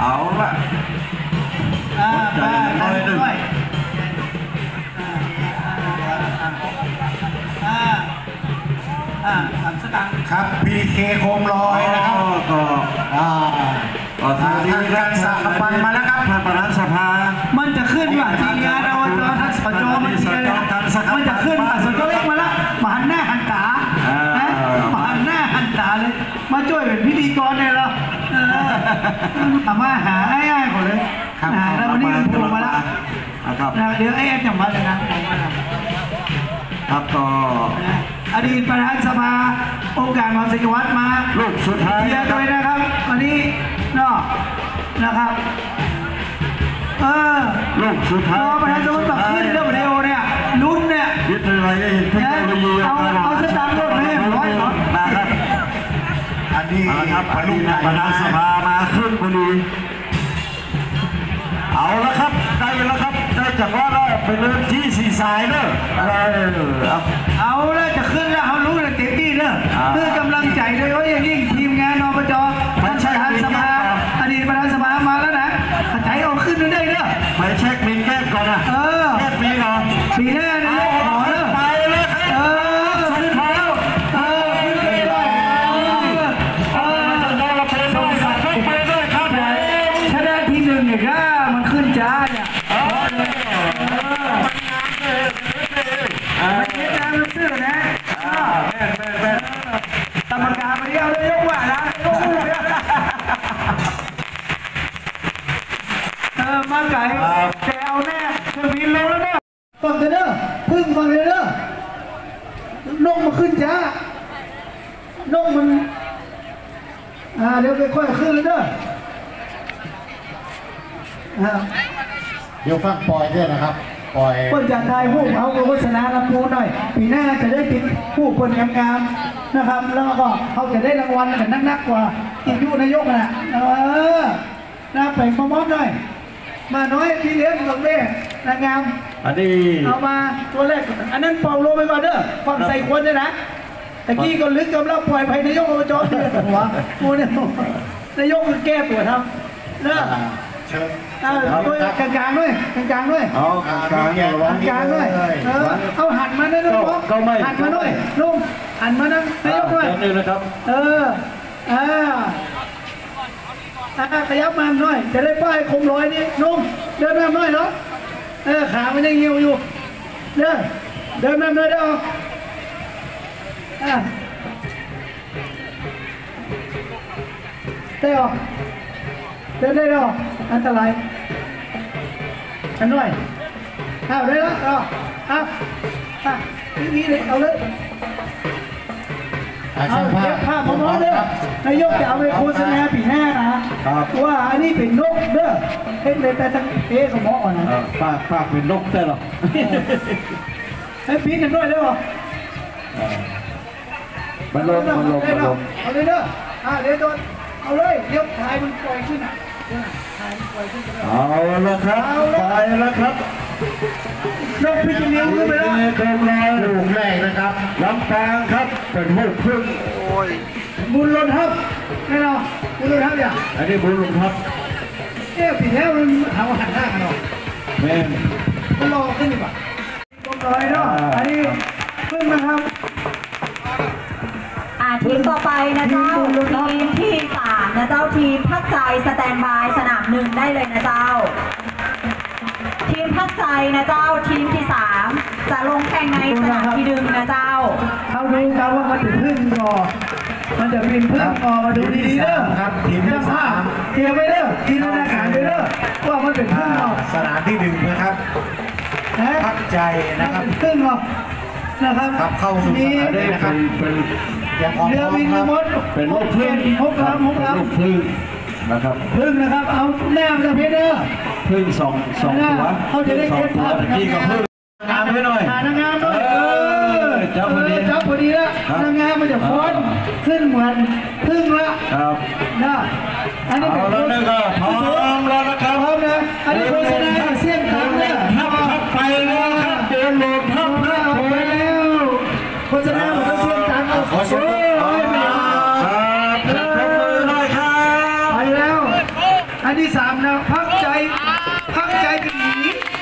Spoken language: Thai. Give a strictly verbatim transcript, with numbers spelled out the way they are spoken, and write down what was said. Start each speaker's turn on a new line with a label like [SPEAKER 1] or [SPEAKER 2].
[SPEAKER 1] เอาละใจน้อยหนึ่ง
[SPEAKER 2] ครับพีเคโคมลอยนะครับ
[SPEAKER 1] ก็
[SPEAKER 2] อ่า
[SPEAKER 1] ก็สวัสดีครับสาปันมาแล้วครับท่านประธานสภา
[SPEAKER 3] มันจะขึ้นว่าทีมงานเราตอนทัศจมันมันจะขึ้นว่าสจเล็กมาละมาหันหน้าหันตามาหันหน้าหันตาเลยมาช่วยเป็นพิธีกรเนี่ยเหรอทำมาหาไอ้ไอ้ก่อนเลยหาแล้ววันนี้มันโผล่มาแล้ว
[SPEAKER 1] นะครับ
[SPEAKER 3] เดี๋ยวไอ้แอดจะมาเลยนะครับ
[SPEAKER 1] ก็
[SPEAKER 3] อดีตประธานสภาองค์การมหาศิลวัตรมา
[SPEAKER 1] ลูกสุดท้าย
[SPEAKER 3] เชียร์ด้วยนะครับวันนี้เนาะนะครับเออ
[SPEAKER 1] ลูกสุดท้าย
[SPEAKER 3] ประธานสภาตัดขึ้นเรื่องเร็วเนี่ยลุ้นเนี่ย
[SPEAKER 1] ยึดอะไรเทคโนโลยี
[SPEAKER 3] เอาเอาสตาร์ทรถให้ร้อยก่อน
[SPEAKER 1] นะครับ
[SPEAKER 2] อันนี้
[SPEAKER 1] ครับลูกประธานสภามาขึ้นพอดีเอาละครับได้แล้วครับได้จากว่าเราเป็นเรื่องที่สี่สายเนอะ
[SPEAKER 3] เอาแล้วจะขึ้นแล้วเขารู้เลยเต็มที่เนอะเพื่อกำลังใจโดยเฉพาะอย่างยิ่งทีมงานอบจท่านประธานสภาอดีตประธานสภามาแล้วนะใจเอาขึ้นได้เนอะ
[SPEAKER 1] ไปเช็คบินแก้ก่อนนะ
[SPEAKER 3] เออ
[SPEAKER 1] แก้ปีก่อน
[SPEAKER 3] ปีหน้านะขอเนอะ
[SPEAKER 1] ไปเลย
[SPEAKER 3] เออขึ้นแล้วเออขึ้นเลยด้วยเออ
[SPEAKER 1] เราเป็นส่งสัตว์ไปด้วยครับ
[SPEAKER 3] ชนะทีหนึ่งเนี่ยก็มันขึ้นจ้าเนี่ยมันเยอะนะมันซื่อนะกรรมการมาเดียวเลยยกว่านะยกมือเออมาไก่แต่เอาแน่เธอบินลงแล้วเนี่ยฟังเถอะเด้อพึ่งฟังเถอะเด้อนกมาขึ้นจ้านกมันอ่าเดี๋ยวค่อยๆขึ้นเลยเด้อ
[SPEAKER 2] เดี๋ยวฟังปล่อยด้วยนะครับปล่อย
[SPEAKER 3] เปิดจากไทยผู้เอาโฆษณาลำพูนหน่อยปีหน้าจะได้ติดผู้คนงามๆนะครับแล้วก็เขาจะได้รางวัลกันนักๆกว่าอีกยุนายกนะเออนะไปมามอบหน่อยมาน้อยพี่เลี้ยงหลวงแม่นางงาม
[SPEAKER 1] อันนี้
[SPEAKER 3] เอามาตัวแรกอันนั้นเป่าโลไปก่อนเด้อฟังใส่ควนด้วยนะตะกี้ก็ลึกกำลังปล่อยไปนายกอบจเดือดหัวกูเนี่ยนายกคือแก้ปวดทำเด้อเอาด้วยกลางกลางด้วยกลางกลางด้วย
[SPEAKER 1] เอากลางกลาง
[SPEAKER 3] กลางกลางด้วยเออเอาหันมาด้วยลูกหันมาด้วยลุงหันมานั่งนายกด้วย
[SPEAKER 1] นี่นะครับ
[SPEAKER 3] เอออ่าอ่าขยับมาหน่อยจะได้ป้ายคมร้อยนี่ลุงเดินมาหน่อยเนาะเออขามันยังเหี่ยวอยู่เดินเดินมาหน่อยเด้ออ่าได้หรอเดินได้หรออันตรายกันหน่อยเอาได้แล้วเอาเอาเอานี่เลยเอาเลยเอาเก็บภาพพร้อมๆเลยนายกจะเอาไปโฆษณาปีหน้านะว่าอันนี้เป็นนกเด้อเห็นเลยแต่ทั้งเอ๊ะสมองอ่อนนะ
[SPEAKER 1] ปากปากเป็นนกได้หรอ
[SPEAKER 3] ให้ปีกันด้วยได้หรอ
[SPEAKER 1] มันลงมันลงมันลง
[SPEAKER 3] เอาเลยเด้ออ่าเดี๋ยวโดนเอาเลยเดี๋ยวถ่ายมันปล่อยขึ้น
[SPEAKER 1] เอาละครับไปแล้วครับ
[SPEAKER 3] นกพิจิตรเลี้ยงขึ้นไปแล้ว
[SPEAKER 1] เป็นรอยลูกแรกนะครับลำปางครับเป็นหูพึ่งโอ้ย
[SPEAKER 3] บุญล้นทับแน่นอนบุญล้นทับอย่าง
[SPEAKER 1] อันนี้บุญล้นทับ
[SPEAKER 3] เอ๊ะปีแล้วมันหาว่าหันหน้ากันหรอ
[SPEAKER 1] แม่
[SPEAKER 3] ก็รอขึ้นดีกว่าตรงเลยเนาะอันนี้ขึ้นนะครับ
[SPEAKER 4] ทีมต่อไปนะเจ้าทีมที่สามนะเจ้าทีมพักใจสแตนบายสนามหนึ่งได้เลยนะเจ้าทีมพักใจนะเจ้าทีมที่สามจะลงแข่งในสนามที่หนึ่งนะเจ้า
[SPEAKER 3] เขาดูกันว่ามันจะพึ่งก่อมันจะเป็นพึ่งก่อมาดูดีๆเด้อ
[SPEAKER 2] ครับทีมที่สาม
[SPEAKER 3] เทียบไปเด้อทีมธนาคารไปเด้อว่ามันเป็นพึ่งก่อ
[SPEAKER 2] สนามที่หนึ่งนะครับพักใจนะครับ
[SPEAKER 3] พึ่งก่อนะครับ
[SPEAKER 2] เข้าสู่สนามได้นะครับ
[SPEAKER 3] เรือวินมด
[SPEAKER 1] เป็นลูกพึ่ง
[SPEAKER 3] หกลำหกลำ
[SPEAKER 1] ลูกพึ่งนะครับ
[SPEAKER 3] พึ่งนะครับเอาแนวจะเพชรเด้อ
[SPEAKER 1] พึ่งสองสองตัว
[SPEAKER 3] เขาจะได้เก็บภาพ
[SPEAKER 1] ตะกี้ก็พึ่งงามไปหน่อย
[SPEAKER 3] นางงามด้วยเออจับพอดีจับพอดีแล้วนางงามมันจะฟ้อนขึ้นเหมือนพึ่งละ
[SPEAKER 1] ครับ
[SPEAKER 3] นะอันนี้เป็น
[SPEAKER 1] แล้วก็พร้อมแล้วนะครับ
[SPEAKER 3] พร้อมนะอันนี้โฆษณาเสี้ยนทางเนี่ย
[SPEAKER 1] ทับทับไปแล้วครับเดินลงทับทับ
[SPEAKER 3] ไปแล้วโฆษณาเหมือนเสี้ยนทางเอา
[SPEAKER 1] ขอเสียงครับจับมือหน่อยครับ
[SPEAKER 3] ไปแล้วอันนที่สามนะพักใจพักใจกันหนี